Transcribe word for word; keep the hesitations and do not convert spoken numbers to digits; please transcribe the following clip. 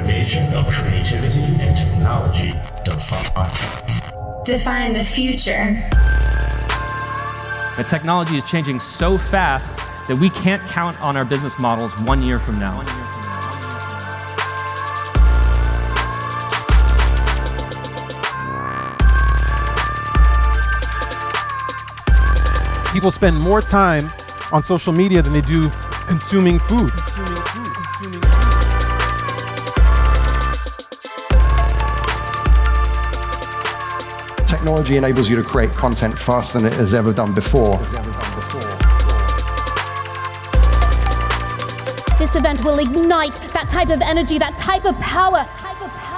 innovation of creativity and technology define. Define the future. The technology is changing so fast that we can't count on our business models one year from now. People spend more time on social media than they do consuming food. Consuming food. Consuming food. Technology enables you to create content faster than it has ever done before. This event will ignite that type of energy, that type of power. Type of power.